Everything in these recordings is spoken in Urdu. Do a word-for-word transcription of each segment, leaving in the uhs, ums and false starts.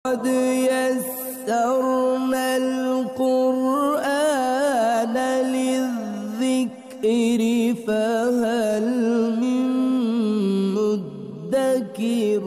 قد يسرنا القرآن للذكر فهل من مدكر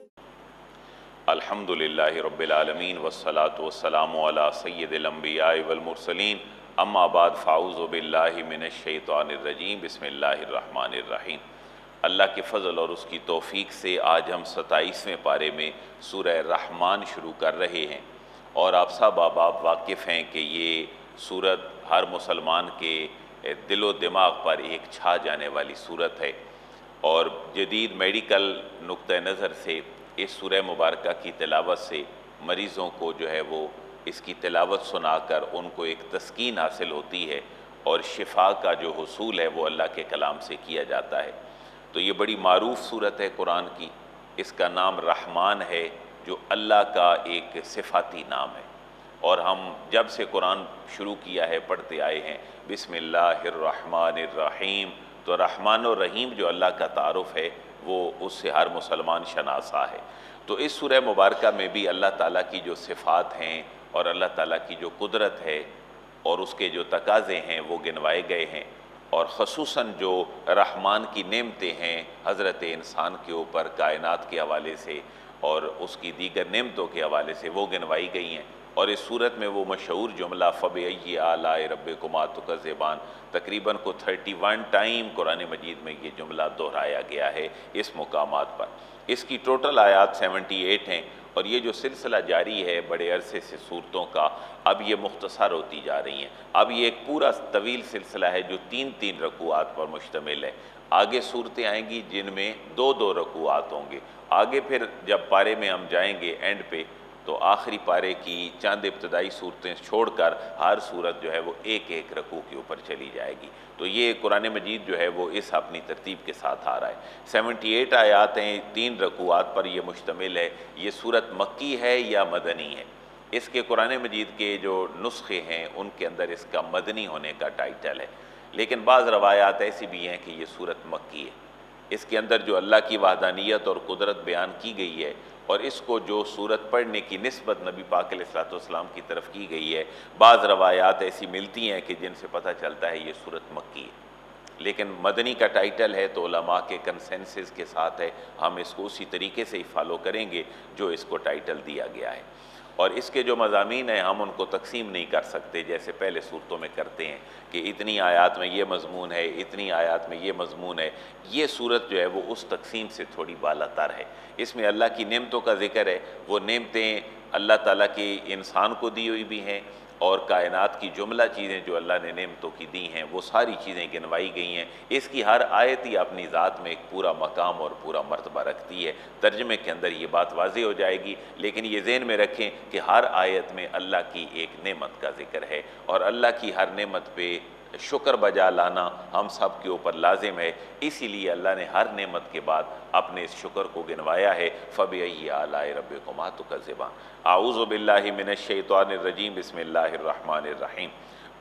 الحمد للہ رب العالمین والصلاة والسلام علی سید الانبیاء والمرسلین اما بعد فاعوذ باللہ من الشیطان الرجیم بسم اللہ الرحمن الرحیم۔ اللہ کے فضل اور اس کی توفیق سے آج ہم ستائیسویں پارے میں سورہ رحمان شروع کر رہے ہیں، اور آپ سب آپ واقف ہیں کہ یہ سورت ہر مسلمان کے دل و دماغ پر ایک چھا جانے والی سورت ہے، اور جدید میڈیکل نقطہ نظر سے اس سورہ مبارکہ کی تلاوت سے مریضوں کو جو ہے وہ اس کی تلاوت سنا کر ان کو ایک تسکین حاصل ہوتی ہے، اور شفا کا جو حصول ہے وہ اللہ کے کلام سے کیا جاتا ہے۔ تو یہ بڑی معروف سورت ہے قرآن کی، اس کا نام رحمان ہے جو اللہ کا ایک صفاتی نام ہے، اور ہم جب سے قرآن شروع کیا ہے پڑھتے آئے ہیں بسم اللہ الرحمن الرحیم، تو رحمان و رحیم جو اللہ کا تعارف ہے وہ اس سے ہر مسلمان شناسا ہے۔ تو اس سورہ مبارکہ میں بھی اللہ تعالیٰ کی جو صفات ہیں اور اللہ تعالیٰ کی جو قدرت ہے اور اس کے جو تقاضے ہیں وہ گنوائے گئے ہیں، اور خصوصاً جو رحمان کی نعمتیں ہیں حضرت انسان کے اوپر کائنات کے حوالے سے اور اس کی دیگر نعمتوں کے حوالے سے وہ گنوائی گئی ہیں۔ اور اس صورت میں وہ مشہور جملہ فَبِأَيِّ آلَاءِ رَبِّكُمَا تُكَذِّبَانِ تقریباً کو thirty one time Quran Majeed میں یہ جملہ دہرایا گیا ہے اس مقامات پر۔ اس کی ٹوٹل آیات سیونٹی ایٹ ہیں، اور یہ جو سلسلہ جاری ہے بڑے عرصے سے صورتوں کا، اب یہ مختصر ہوتی جا رہی ہیں۔ اب یہ ایک پورا طویل سلسلہ ہے جو تین تین رکوعات پر مشتمل ہے۔ آگے صورتیں آئیں گی جن میں دو دو رکوعات ہوں گے۔ آگے پھر جب پارے میں ہم جائیں گے اینڈ پہ، تو آخری پارے کی چند ابتدائی صورتیں چھوڑ کر ہر صورت جو ہے وہ ایک ایک رکوع کے اوپر چلی جائے گی۔ تو یہ قرآن مجید جو ہے وہ اس اپنی ترتیب کے ساتھ آ رہا ہے۔ سیونٹی ایٹ آیات ہیں، تین رکوعات پر یہ مشتمل ہے۔ یہ صورت مکی ہے یا مدنی ہے؟ اس کے قرآن مجید کے جو نسخے ہیں ان کے اندر اس کا مدنی ہونے کا ٹائٹل ہے، لیکن بعض روایات ایسی بھی ہیں کہ یہ صورت مکی ہے۔ اس کے اندر جو اللہ کی وحدانیت اور قدرت بیان کی گئی ہے، اور اس کو جو صورت پڑھنے کی نسبت نبی پاک علیہ السلام کی طرف کی گئی ہے، بعض روایات ایسی ملتی ہیں کہ جن سے پتہ چلتا ہے یہ صورت مکی ہے، لیکن مدنی کا ٹائٹل ہے تو علماء کے کنسنسس کے ساتھ ہے، ہم اس کو اسی طریقے سے ہی فالو کریں گے جو اس کو ٹائٹل دیا گیا ہے۔ اور اس کے جو مضامین ہیں ہم ان کو تقسیم نہیں کر سکتے جیسے پہلے صورتوں میں کرتے ہیں کہ اتنی آیات میں یہ مضمون ہے، اتنی آیات میں یہ مضمون ہے۔ یہ صورت جو ہے وہ اس تقسیم سے تھوڑی بالا تر ہے۔ اس میں اللہ کی نعمتوں کا ذکر ہے، وہ نعمتیں اللہ تعالیٰ کی انسان کو دی ہوئی بھی ہیں، اور کائنات کی جملہ چیزیں جو اللہ نے نعمتوں کی دی ہیں وہ ساری چیزیں گنوائی گئی ہیں۔ اس کی ہر آیت ہی اپنی ذات میں ایک پورا مقام اور پورا مرتبہ رکھتی ہے۔ ترجمے کے اندر یہ بات واضح ہو جائے گی، لیکن یہ ذہن میں رکھیں کہ ہر آیت میں اللہ کی ایک نعمت کا ذکر ہے، اور اللہ کی ہر نعمت پہ شکر بجا لانا ہم سب کے اوپر لازم ہے۔ اسی لیے اللہ نے ہر نعمت کے بعد اپنے اس شکر کو گنوایا ہے۔ فَبِأَيِّ آلَاءِ رَبِّكُمَا تُكَذِّبَانِ اعوذ باللہ من الشیطان الرجیم بسم اللہ الرحمن الرحیم۔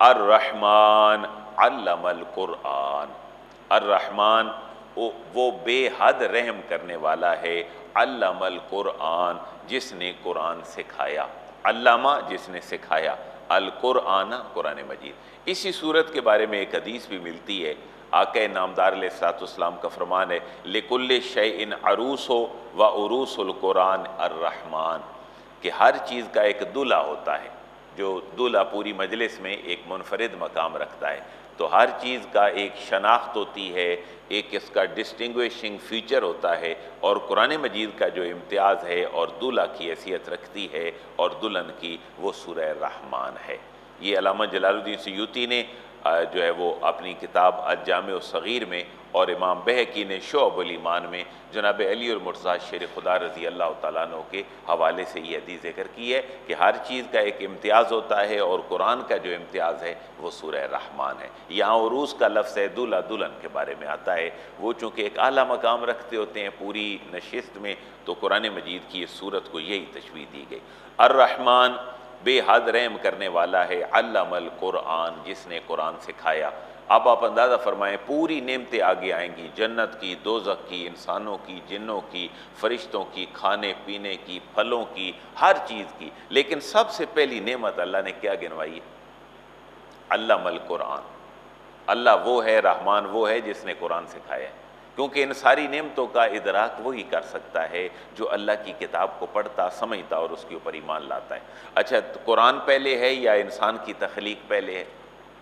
الرحمن علم القرآن، الرحمن وہ بے حد رحم کرنے والا ہے، علم القرآن جس نے قرآن سکھایا، علامہ جس نے سکھایا، القرآن قرآن مجید۔ اسی صورت کے بارے میں ایک حدیث بھی ملتی ہے، آقا نامدار علیہ السلام کا فرمان ہے لِكُلِّ شَيْءٍ عَرُوسٌ وَعُرُوسُ الْقُرْآنِ الرحمن، کہ ہر چیز کا ایک دلہا ہوتا ہے، جو دلہا پوری مجلس میں ایک منفرد مقام رکھتا ہے، تو ہر چیز کا ایک شناخت ہوتی ہے، ایک اس کا ڈسٹنگوشنگ فیچر ہوتا ہے، اور قرآن مجید کا جو امتیاز ہے اور دلہا کی حیثیت رکھتی ہے اور دلہن کی، وہ سورہ رحمان ہے۔ یہ علامہ جلال الدین سیوطی نے جو ہے وہ اپنی کتاب الجامع الصغیر میں، اور امام بہقی نے شعب الایمان میں جناب علی المرتضیٰ شیر خدا رضی اللہ تعالیٰ عنہ کے حوالے سے یہ حدیث ذکر کی ہے کہ ہر چیز کا ایک امتیاز ہوتا ہے، اور قرآن کا جو امتیاز ہے وہ سورہ رحمان ہے۔ یہاں عروس کا لفظ ہے، دلہا دلہن کے بارے میں آتا ہے، وہ چونکہ ایک اعلیٰ مقام رکھتے ہوتے ہیں پوری نشست میں، تو قرآن مجید کی اس صورت کو یہی تشبیہ دی گئی۔ الرحمن بے حد رحم کرنے والا ہے، علم القرآن جس نے قرآن سکھایا۔ اب آپ اندازہ فرمائیں پوری نعمتیں آگے آئیں گی، جنت کی، دوزخ کی، انسانوں کی، جنوں کی، فرشتوں کی، کھانے پینے کی، پھلوں کی، ہر چیز کی، لیکن سب سے پہلی نعمت اللہ نے کیا گنوائی ہے؟ علم القرآن۔ اللہ وہ ہے، رحمان وہ ہے جس نے قرآن سکھایا ہے، کیونکہ ان ساری نعمتوں کا ادراک وہی کر سکتا ہے جو اللہ کی کتاب کو پڑھتا، سمجھتا اور اس کے اوپر ایمان لاتا ہے۔ اچھا، قرآن پہلے ہے یا انسان کی تخلیق پہلے ہے؟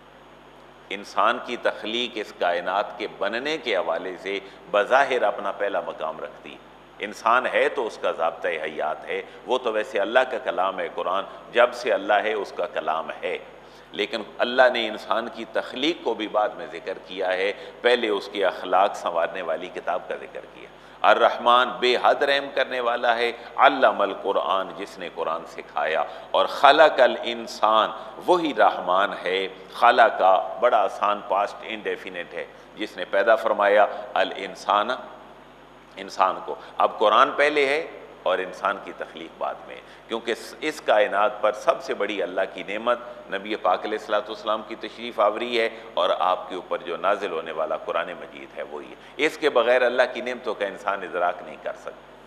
انسان کی تخلیق اس کائنات کے بننے کے حوالے سے بظاہر اپنا پہلا مقام رکھتی ہے۔ انسان ہے تو اس کا ضابطہ حیات ہے، وہ تو ویسے اللہ کا کلام ہے قرآن، جب سے اللہ ہے اس کا کلام ہے، لیکن اللہ نے انسان کی تخلیق کو بھی بعد میں ذکر کیا ہے، پہلے اس کے اخلاق سنوارنے والی کتاب کا ذکر کیا۔ الرحمن بے حد رحم کرنے والا ہے، علم القرآن جس نے قرآن سکھایا، اور خلق الانسان وہی رحمان ہے، خلق کا بڑا آسان پاسٹ انڈیفینٹ ہے، جس نے پیدا فرمایا الانسان، انسان کو۔ اب قرآن پہلے ہے اور انسان کی تخلیق بعد میں، کیونکہ اس کائنات پر سب سے بڑی اللہ کی نعمت نبی پاک علیہ الصلوۃ والسلام کی تشریف آوری ہے، اور آپ کے اوپر جو نازل ہونے والا قرآن مجید ہے وہی ہے۔ اس کے بغیر اللہ کی نعمتوں کا انسان ادراک نہیں کر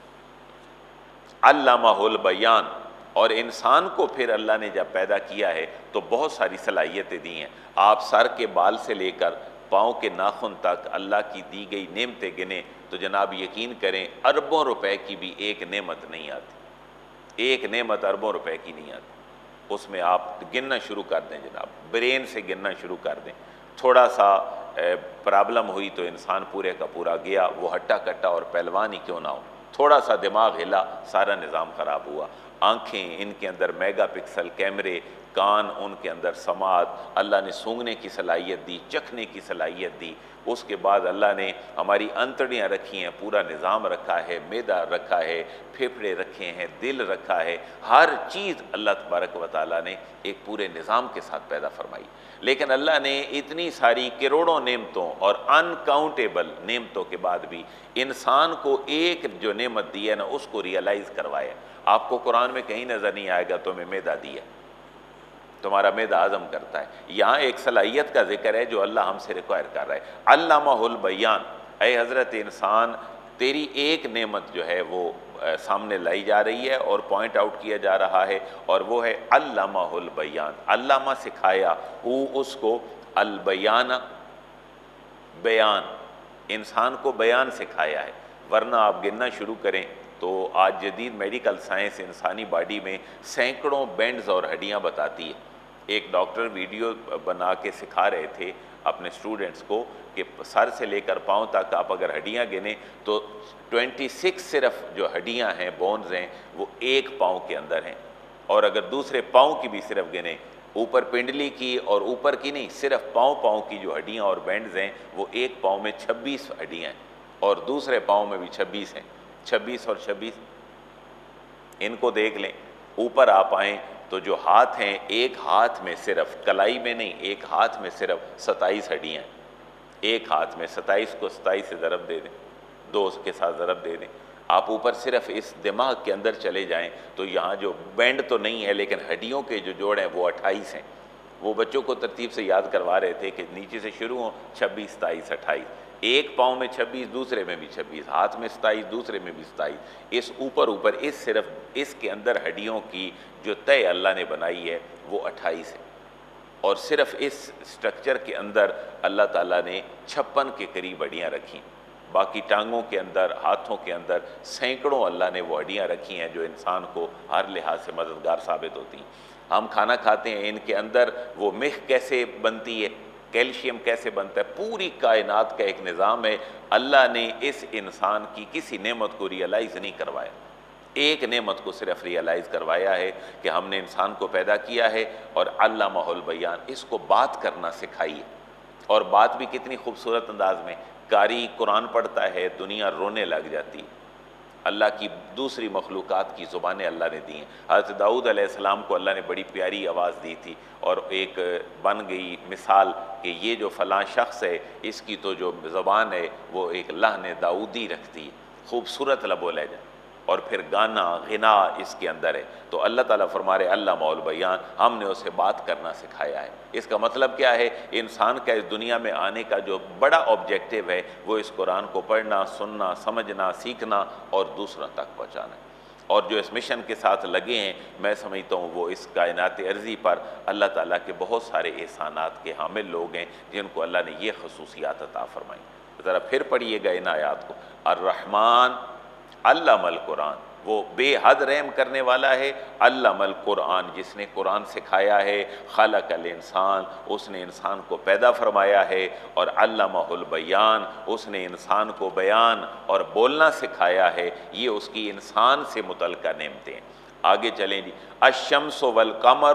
سکتا۔ علمہ البیان، اور انسان کو پھر اللہ نے جب پیدا کیا ہے تو بہت ساری صلاحیتیں دی ہیں۔ آپ سر کے بال سے لے کر پاؤں کے ناخن تک اللہ کی دی گئی نعمتیں گنیں تو جناب یقین کریں اربوں روپے کی بھی ایک نعمت نہیں آتی، ایک نعمت اربوں روپے کی نہیں آتی۔ اس میں آپ گننا شروع کر دیں جناب، برین سے گننا شروع کر دیں، تھوڑا سا پرابلم ہوئی تو انسان پورے کا پورا گیا، وہ ہٹا کٹا اور پہلوان ہی کیوں نہ ہو، تھوڑا سا دماغ ہلا سارا نظام خراب ہوا۔ آنکھیں، ان کے اندر میگا پکسل کیمرے، کان ان کے اندر سماعت، اللہ نے سونگھنے کی صلاحیت دی، چکھنے کی صلاحیت دی، اس کے بعد اللہ نے ہماری انتڑیاں رکھی ہیں، پورا نظام رکھا ہے، معدہ رکھا ہے، پھیپھڑے رکھے ہیں، دل رکھا ہے، ہر چیز اللہ تبارک و تعالیٰ نے ایک پورے نظام کے ساتھ پیدا فرمائی۔ لیکن اللہ نے اتنی ساری کروڑوں نعمتوں اور انکاؤنٹیبل نعمتوں کے بعد بھی انسان کو ایک جو نعمت دی ہے نا اس کو ریئلائز کروایا۔ آپ کو قرآن میں کہیں نظر نہیں آئے گا تمہیں معدہ دیا، تمہارا معدہ ہضم کرتا ہے۔ یہاں ایک صلاحیت کا ذکر ہے جو اللہ ہم سے ریکوائر کر رہا ہے، علمہ البیان، اے حضرت انسان تیری ایک نعمت جو ہے وہ سامنے لائی جا رہی ہے اور پوائنٹ آؤٹ کیا جا رہا ہے، اور وہ ہے علمہ البیان، علامہ سکھایا، ہو اس کو، البیان بیان، انسان کو بیان سکھایا ہے، ورنہ آپ گننا شروع کریں تو آج جدید میڈیکل سائنس انسانی باڈی میں سینکڑوں بینڈز اور ہڈیاں بتاتی ہے۔ ایک ڈاکٹر ویڈیو بنا کے سکھا رہے تھے اپنے سٹوڈنٹس کو کہ سر سے لے کر پاؤں تک آپ اگر ہڈیاں گنیں تو ٹوینٹی سکس صرف جو ہڈیاں ہیں، بونز ہیں، وہ ایک پاؤں کے اندر ہیں، اور اگر دوسرے پاؤں کی بھی صرف گنیں، اوپر پنڈلی کی اور اوپر کی نہیں، صرف پاؤں پاؤں کی جو ہڈیاں اور بینڈز ہیں وہ ایک پاؤں میں چھبیس ہڈیاں ہیں، اور دوسرے پاؤں میں بھی چھبیس ہیں، چھبیس اور چھبیس، ان کو دیکھ لیں۔ اوپر آپ آئیں تو جو ہاتھ ہیں، ایک ہاتھ میں صرف کلائی میں نہیں، ایک ہاتھ میں صرف ستائیس ہڈیاں ہیں، ایک ہاتھ میں ستائیس کو ستائیس سے ضرب دے دیں، دو کے ساتھ ضرب دے دیں۔ آپ اوپر صرف اس دماغ کے اندر چلے جائیں تو یہاں جو بینڈ تو نہیں ہے لیکن ہڈیوں کے جو جوڑ ہیں وہ اٹھائیس ہیں۔ وہ بچوں کو ترتیب سے یاد کروا رہے تھے کہ نیچے سے شروع ہوں، چھبیس، ستائیس، اٹھائیس، ایک پاؤں میں چھبیس، دوسرے میں بھی چھبیس، ہاتھ میں ستائیس، دوسرے میں بھی ستائیس، اس اوپر اوپر اس صرف اس کے اندر ہڈیوں کی جو طے اللہ نے بنائی ہے وہ اٹھائیس ہے، اور صرف اس سٹرکچر کے اندر اللہ تعالیٰ نے چھپن کے قریب ہڈیاں رکھیں، باقی ٹانگوں کے اندر، ہاتھوں کے اندر سینکڑوں اللہ نے وہ ہڈیاں رکھی ہیں جو انسان کو ہر لحاظ سے مددگار ثابت ہوتی ہیں۔ ہم کھانا کھاتے ہیں، ان کے اندر وہ میخ کیسے بنتی ہے، کیلشیم کیسے بنتا ہے، پوری کائنات کا ایک نظام ہے۔ اللہ نے اس انسان کی کسی نعمت کو ریئلائز نہیں کروایا، ایک نعمت کو صرف ریئلائز کروایا ہے کہ ہم نے انسان کو پیدا کیا ہے اور علمہ البیان، اس کو بات کرنا سکھائی ہے، اور بات بھی کتنی خوبصورت انداز میں۔ قاری قرآن پڑھتا ہے، دنیا رونے لگ جاتی، اللہ کی دوسری مخلوقات کی زبانیں اللہ نے دی ہیں۔ حضرت داؤد علیہ السلام کو اللہ نے بڑی پیاری آواز دی تھی، اور ایک بن گئی مثال کہ یہ جو فلاں شخص ہے اس کی تو جو زبان ہے وہ ایک لحن داؤدی رکھتی ہے، خوبصورت لب و لہجہ، اور پھر گانا غنا اس کے اندر ہے۔ تو اللہ تعالیٰ فرما رہے علامہ البیان، ہم نے اسے بات کرنا سکھایا ہے۔ اس کا مطلب کیا ہے؟ انسان کا اس دنیا میں آنے کا جو بڑا آبجیکٹیو ہے وہ اس قرآن کو پڑھنا، سننا، سمجھنا، سیکھنا اور دوسروں تک پہنچانا ہے۔ اور جو اس مشن کے ساتھ لگے ہیں، میں سمجھتا ہوں وہ اس کائنات ارضی پر اللہ تعالیٰ کے بہت سارے احسانات کے حامل لوگ ہیں جن کو اللہ نے یہ خصوصیات عطا فرمائی۔ ذرا پھر پڑھیے گا ان آیات کو۔ الرحمن علم القرآن، وہ بے حد رحم کرنے والا ہے۔ علم القرآن، جس نے قرآن سکھایا ہے۔ خلق الانسان، اس نے انسان کو پیدا فرمایا ہے۔ اور علمہ البیان، اس نے انسان کو بیان اور بولنا سکھایا ہے۔ یہ اس کی انسان سے متعلقہ نعمتیں ہیں۔ آگے چلیں جی۔ الشمس والقمر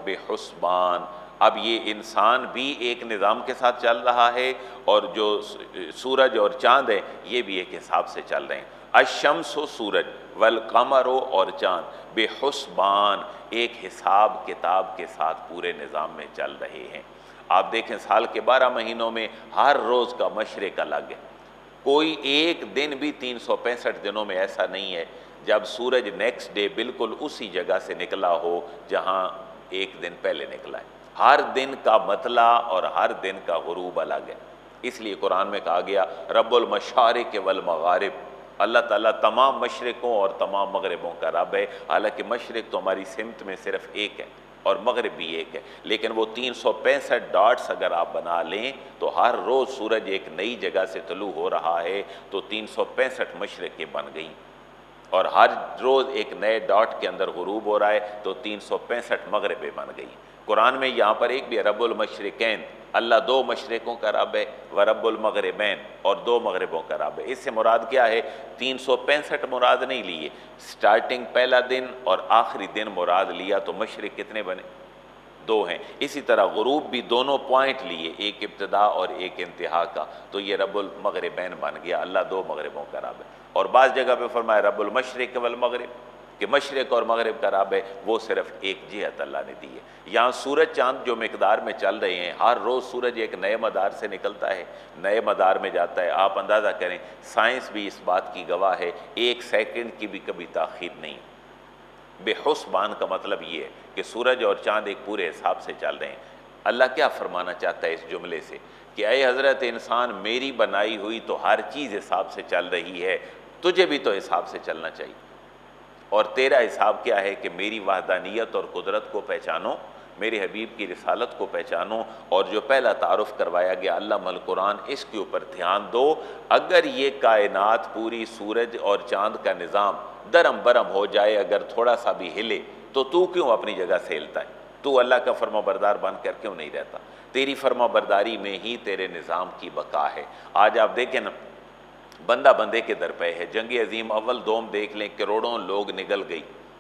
بحسبان، اب یہ انسان بھی ایک نظام کے ساتھ چل رہا ہے، اور جو سورج اور چاند ہیں یہ بھی ایک حساب سے چل رہے ہیں۔ الشمس و سورج، والقمر اور چاند، بحسبان، ایک حساب کتاب کے ساتھ پورے نظام میں چل رہے ہیں۔ آپ دیکھیں سال کے بارہ مہینوں میں ہر روز کا مشرق الگ ہے۔ کوئی ایک دن بھی تین سو پینسٹھ دنوں میں ایسا نہیں ہے جب سورج نیکسٹ ڈے بالکل اسی جگہ سے نکلا ہو جہاں ایک دن پہلے نکلا ہے۔ ہر دن کا مطلع اور ہر دن کا غروب الگ ہے۔ اس لیے قرآن میں کہا گیا رب المشارق والمغارب، اللہ تعالیٰ تمام مشرقوں اور تمام مغربوں کا رب ہے۔ حالانکہ مشرق تو ہماری سمت میں صرف ایک ہے اور مغرب بھی ایک ہے، لیکن وہ تین سو پینسٹھ ڈاٹس اگر آپ بنا لیں تو ہر روز سورج ایک نئی جگہ سے طلوع ہو رہا ہے، تو تین سو پینسٹھ مشرقیں بن گئیں، اور ہر روز ایک نئے ڈاٹ کے اندر غروب ہو رہا ہے تو تین سو پینسٹھ مغربیں بن گئیں۔ قرآن میں یہاں پر ایک بھی رب المشرقین، اللہ دو مشرقوں کا رب ہے، ورب المغربین، اور دو مغربوں کا رب ہے۔ اس سے مراد کیا ہے؟ تین سو پینسٹھ مراد نہیں لیے، سٹارٹنگ پہلا دن اور آخری دن مراد لیا، تو مشرق کتنے بنے؟ دو ہیں۔ اسی طرح غروب بھی دونوں پوائنٹ لیے، ایک ابتدا اور ایک انتہا کا، تو یہ رب المغربین بن گیا، اللہ دو مغربوں کا رب ہے۔ اور بعض جگہ پہ فرمایا رب المشرق والمغرب، کہ مشرق اور مغرب کا رب ہے، وہ صرف ایک جہت اللہ نے دی ہے۔ یہاں سورج چاند جو مقدار میں چل رہے ہیں، ہر روز سورج ایک نئے مدار سے نکلتا ہے، نئے مدار میں جاتا ہے۔ آپ اندازہ کریں، سائنس بھی اس بات کی گواہ ہے، ایک سیکنڈ کی بھی کبھی تاخیر نہیں۔ بے حسبان کا مطلب یہ ہے کہ سورج اور چاند ایک پورے حساب سے چل رہے ہیں۔ اللہ کیا فرمانا چاہتا ہے اس جملے سے؟ کہ اے حضرت انسان، میری بنائی ہوئی تو ہر چیز حساب سے چل رہی ہے، تجھے بھی تو حساب سے چلنا چاہیے۔ اور تیرا حساب کیا ہے؟ کہ میری وحدانیت اور قدرت کو پہچانو، میرے حبیب کی رسالت کو پہچانو، اور جو پہلا تعارف کروایا گیا علم القرآن، اس کے اوپر دھیان دو۔ اگر یہ کائنات پوری سورج اور چاند کا نظام درم برم ہو جائے، اگر تھوڑا سا بھی ہلے، تو تو کیوں اپنی جگہ سے ہلتا ہے؟ تو اللہ کا فرما بردار بن کر کیوں نہیں رہتا؟ تیری فرما برداری میں ہی تیرے نظام کی بقا ہے۔ آج آپ دیکھیں نا، بندہ بندے کے در پہ ہے۔ جنگ عظیم اول دوم دیکھ لیں، کروڑوں لوگ نگل گئی۔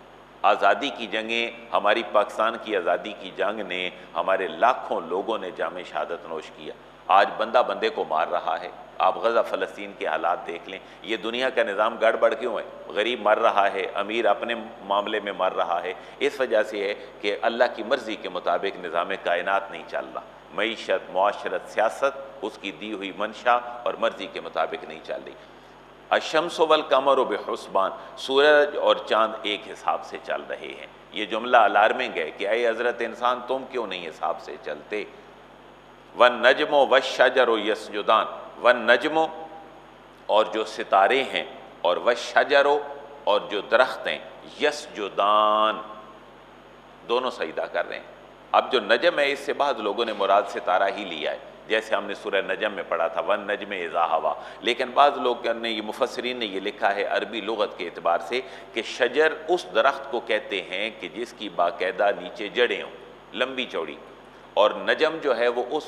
آزادی کی جنگیں، ہماری پاکستان کی آزادی کی جنگ نے ہمارے لاکھوں لوگوں نے جام شہادت نوش کیا۔ آج بندہ بندے کو مار رہا ہے۔ آپ غزہ فلسطین کے حالات دیکھ لیں، یہ دنیا کا نظام گڑبڑ کیوں ہے؟ غریب مر رہا ہے، امیر اپنے معاملے میں مر رہا ہے۔ اس وجہ سے ہے کہ اللہ کی مرضی کے مطابق نظام کائنات نہیں چل رہا۔ معیشت، معاشرت، سیاست اس کی دی ہوئی منشا اور مرضی کے مطابق نہیں چل رہی۔ الشمس والقمر بحسبان، سورج اور چاند ایک حساب سے چل رہے ہیں۔ یہ جملہ الارمنگ ہے کہ اے حضرت انسان، تم کیوں نہیں حساب سے چلتے؟ والنجم والشجر یسجدان، والنجم اور جو ستارے ہیں، اور والشجر اور جو درخت ہیں، یسجدان دونوں سجدہ کر رہے ہیں۔ اب جو نجم ہے، اس سے بعض لوگوں نے مراد ستارہ ہی لیا ہے، جیسے ہم نے سورہ نجم میں پڑھا تھا وَالنَّجْمِ اِذَا هَوَىٰ، لیکن بعض لوگ نے، یہ مفسرین نے یہ لکھا ہے عربی لغت کے اعتبار سے کہ شجر اس درخت کو کہتے ہیں کہ جس کی باقاعدہ نیچے جڑیں ہوں، لمبی چوڑی، اور نجم جو ہے وہ اس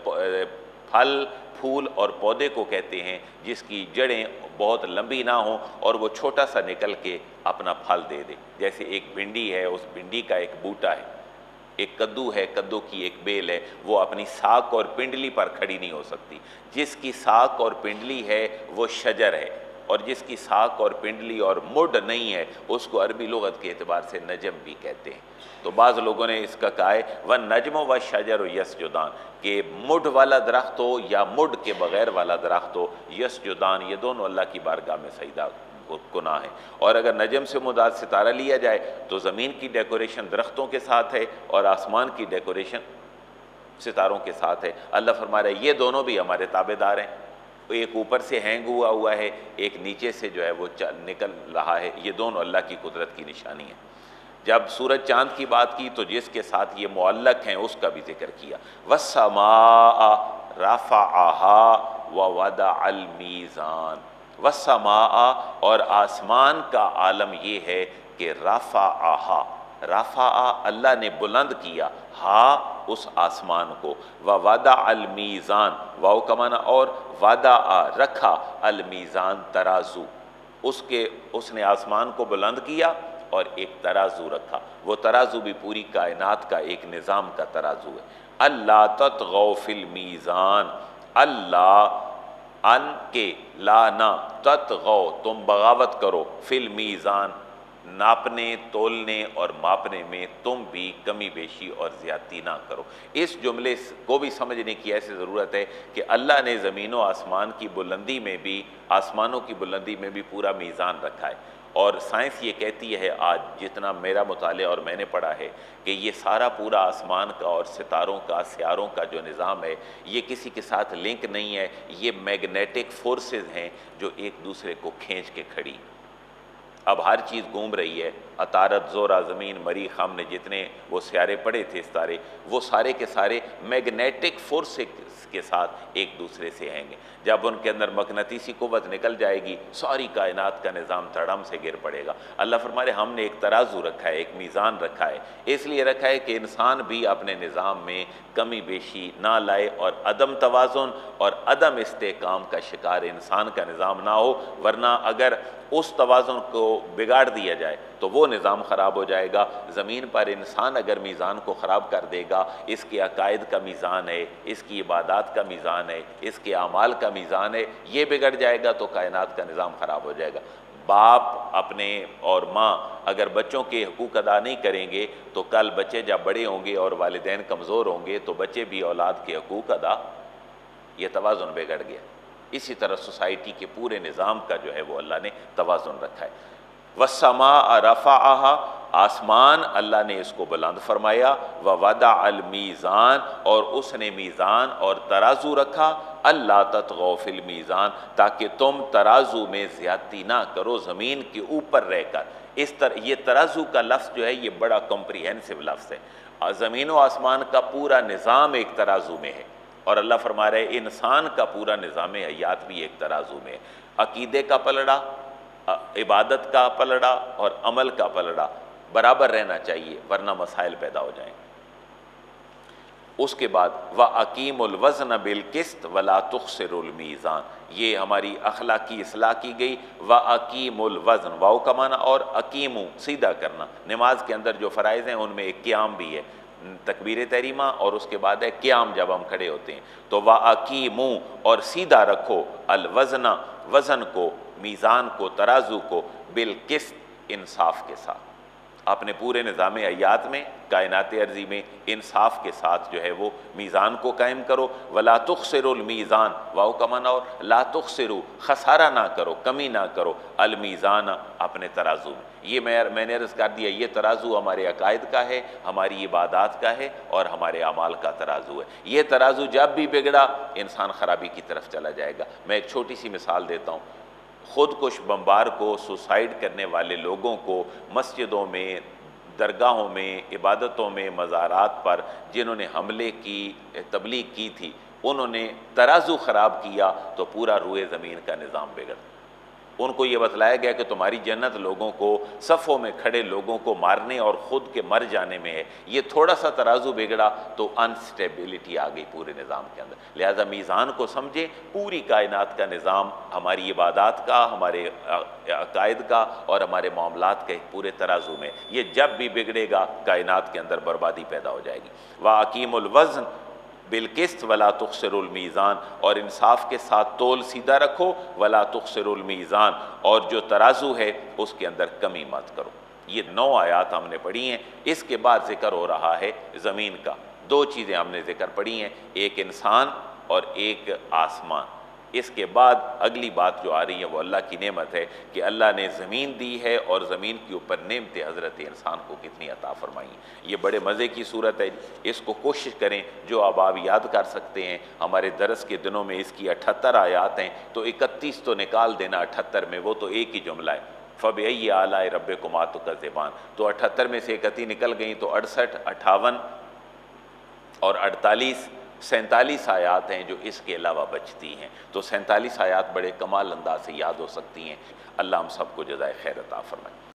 پھل پھول اور پودے کو کہتے ہیں جس کی جڑیں بہت لمبی نہ ہوں اور وہ چھوٹا سا نکل کے اپنا پھل دے دے۔ جیسے ایک بھنڈی ہے، اس بھنڈی کا ایک بوٹا ہے، ایک کدو ہے، کدو کی ایک بیل ہے، وہ اپنی ساکھ اور پنڈلی پر کھڑی نہیں ہو سکتی۔ جس کی ساکھ اور پنڈلی ہے وہ شجر ہے، اور جس کی ساکھ اور پنڈلی اور مڈ نہیں ہے اس کو عربی لغت کے اعتبار سے نجم بھی کہتے ہیں۔ تو بعض لوگوں نے اس کا کہا ہے وَالنَّجْمُ وَالشَّجَرُ یسجدان، کہ مڈ والا درخت ہو یا مڈ کے بغیر والا درخت ہو، یسجدان، یہ دونوں اللہ کی بارگاہ میں سجدہ گناہ ہے۔ اور اگر نجم سے مراد ستارہ لیا جائے تو زمین کی ڈیکوریشن درختوں کے ساتھ ہے اور آسمان کی ڈیکوریشن ستاروں کے ساتھ ہے۔ اللہ فرما رہا ہے یہ دونوں بھی ہمارے تابع دار ہیں، ایک اوپر سے ہینگ ہوا ہوا ہے، ایک نیچے سے جو ہے وہ نکل رہا ہے، یہ دونوں اللہ کی قدرت کی نشانی ہے۔ جب سورج چاند کی بات کی تو جس کے ساتھ یہ معلق ہیں اس کا بھی ذکر کیا، وَالسَّمَاءَ رَفَعَهَا وَوَضَعَ الْمِيزَانَ۔ وَالسَّمَاءَ اور آسمان کا عالم یہ ہے کہ رَفَعَهَا، رَفَعَ اللہ نے بلند کیا، ہا اس آسمان کو، وَوَضَعَ الْمِيزَانَ واو کا معنی اور وَضَعَ رکھا المیزان ترازو، اس کے اس نے آسمان کو بلند کیا اور ایک ترازو رکھا، وہ ترازو بھی پوری کائنات کا ایک نظام کا ترازو ہے۔ اللہ تطغوا فی المیزان، اللہ ان کے لا نہ تطغوا تم بغاوت کرو فی المیزان ناپنے تولنے اور ماپنے میں تم بھی کمی بیشی اور زیادتی نہ کرو۔ اس جملے کو بھی سمجھنے کی ایسی ضرورت ہے کہ اللہ نے زمین و آسمان کی بلندی میں بھی، آسمانوں کی بلندی میں بھی پورا میزان رکھا ہے، اور سائنس یہ کہتی ہے آج جتنا میرا مطالعہ اور میں نے پڑھا ہے کہ یہ سارا پورا آسمان کا اور ستاروں کا سیاروں کا جو نظام ہے یہ کسی کے ساتھ لنک نہیں ہے، یہ میگنیٹک فورسز ہیں جو ایک دوسرے کو کھینچ کے کھڑی۔ اب ہر چیز گھوم رہی ہے، عطارد، زورا، زمین، مریخ، ہم نے جتنے وہ سیارے پڑھے تھے ستارے، وہ سارے کے سارے میگنیٹک فورس کے ساتھ ایک دوسرے سے ہیں گے۔ جب ان کے اندر مقناطیسی قوت نکل جائے گی ساری کائنات کا نظام دھڑم سے گر پڑے گا۔ اللہ فرما رہے ہم نے ایک ترازو رکھا ہے، ایک میزان رکھا ہے، اس لیے رکھا ہے کہ انسان بھی اپنے نظام میں کمی بیشی نہ لائے اور عدم توازن اور عدم استحکام کا شکار انسان کا نظام نہ ہو، ورنہ اگر اس توازن کو بگاڑ دیا جائے تو وہ نظام خراب ہو جائے گا۔ زمین پر انسان اگر میزان کو خراب کر دے گا، اس کے عقائد کا میزان ہے، اس کی عبادات کا میزان ہے، اس کے اعمال کا میزان ہے، یہ بگڑ جائے گا تو کائنات کا نظام خراب ہو جائے گا۔ باپ اپنے اور ماں اگر بچوں کے حقوق ادا نہیں کریں گے تو کل بچے جب بڑے ہوں گے اور والدین کمزور ہوں گے تو بچے بھی اولاد کے حقوق ادا، یہ توازن بگڑ گیا۔ اسی طرح سوسائٹی کے پورے نظام کا جو ہے وہ اللہ نے توازن رکھا ہے۔ وَالسَّمَاءَ رَفَعَهَا، آسمان اللہ نے اس کو بلند فرمایا، وَوَضَعَ الْمِيزَانَ اور اس نے میزان اور ترازو رکھا، اللہ تطغوا فی المیزان تاکہ تم ترازو میں زیادتی نہ کرو زمین کے اوپر رہ کر۔ اس طرح یہ ترازو کا لفظ جو ہے یہ بڑا کمپریہنسو لفظ ہے، زمین و آسمان کا پورا نظام ایک ترازو میں ہے، اور اللہ فرما رہے انسان کا پورا نظام حیات بھی ایک ترازو میں ہے۔ عقیدے کا پلڑا، عبادت کا پلڑا اور عمل کا پلڑا برابر رہنا چاہیے ورنہ مسائل پیدا ہو جائیں۔ اس کے بعد وَأَقِيمُوا الْوَزْنَ بِالْقِسْطِ وَلَا تُخْسِرُوا الْمِيزَانَ، یہ ہماری اخلاقی اصلاح کی گئی۔ وَأَقِيمُوا الْوَزْنَ واو کا معنی اور اقیمو سیدھا کرنا، نماز کے اندر جو فرائض ہیں ان میں ایک قیام بھی ہے، تکبیر تحریمہ اور اس کے بعد ہے قیام جب ہم کھڑے ہوتے ہیں، تو وَأَقِيمُوا اور سیدھا رکھو الْوَزْنَ وزن کو، میزان کو، ترازو کو، بالقسط انصاف کے ساتھ، اپنے پورے نظام حیات میں، کائنات ارضی میں انصاف کے ساتھ جو ہے وہ میزان کو قائم کرو۔ وَلَا تُخْسِرُوا الْمِيزَانَ واو کا معنی اور لا تخسروا خسارہ نہ کرو، کمی نہ کرو، المیزان اپنے ترازو میں۔ یہ میں میں نے عرض کر دیا یہ ترازو ہمارے عقائد کا ہے، ہماری عبادات کا ہے اور ہمارے اعمال کا ترازو ہے۔ یہ ترازو جب بھی بگڑا انسان خرابی کی طرف چلا جائے گا۔ میں ایک چھوٹی سی مثال دیتا ہوں، خود کش بمبار کو، سوسائڈ کرنے والے لوگوں کو مسجدوں میں، درگاہوں میں، عبادتوں میں، مزارات پر جنہوں نے حملے کی تبلیغ کی تھی، انہوں نے ترازو خراب کیا تو پورا روئے زمین کا نظام بگڑ۔ ان کو یہ بتلایا گیا کہ تمہاری جنت لوگوں کو، صفوں میں کھڑے لوگوں کو مارنے اور خود کے مر جانے میں ہے۔ یہ تھوڑا سا ترازو بگڑا تو انسٹیبلٹی آ گئی پورے نظام کے اندر۔ لہذا میزان کو سمجھیں، پوری کائنات کا نظام ہماری عبادات کا، ہمارے عقائد کا اور ہمارے معاملات کے پورے ترازو میں، یہ جب بھی بگڑے گا کائنات کے اندر بربادی پیدا ہو جائے گی۔ وَأَقِيمُوا الْوَزْنَ بالقسط ولا تخسروا المیزان اور انصاف کے ساتھ تول سیدھا رکھو، ولا تخسروا المیزان اور جو ترازو ہے اس کے اندر کمی مت کرو۔ یہ نو آیات ہم نے پڑھی ہیں۔ اس کے بعد ذکر ہو رہا ہے زمین کا۔ دو چیزیں ہم نے ذکر پڑھی ہیں، ایک انسان اور ایک آسمان۔ اس کے بعد اگلی بات جو آ رہی ہے وہ اللہ کی نعمت ہے کہ اللہ نے زمین دی ہے اور زمین کے اوپر نعمتیں حضرت انسان کو کتنی عطا فرمائی ہیں۔ یہ بڑے مزے کی صورت ہے، اس کو کوشش کریں جو اب آپ یاد کر سکتے ہیں۔ ہمارے درس کے دنوں میں اس کی اٹھتر آیات ہیں، تو اکتیس تو نکال دینا اٹھتر میں، وہ تو ایک ہی جملہ ہے، فَبِأَيِّ آلَاءِ رَبِّكُمَا تُكَذِّبَانِ، تو اٹھتر میں سے اکتی نکل گئیں تو اڑسٹھ، اٹھاون اور اڑتالیس، سینتالیس آیات ہیں جو اس کے علاوہ بچتی ہیں۔ تو سینتالیس آیات بڑے کمال انداز سے یاد ہو سکتی ہیں۔ اللہ ہم سب کو جزائے خیر عطا فرمائے۔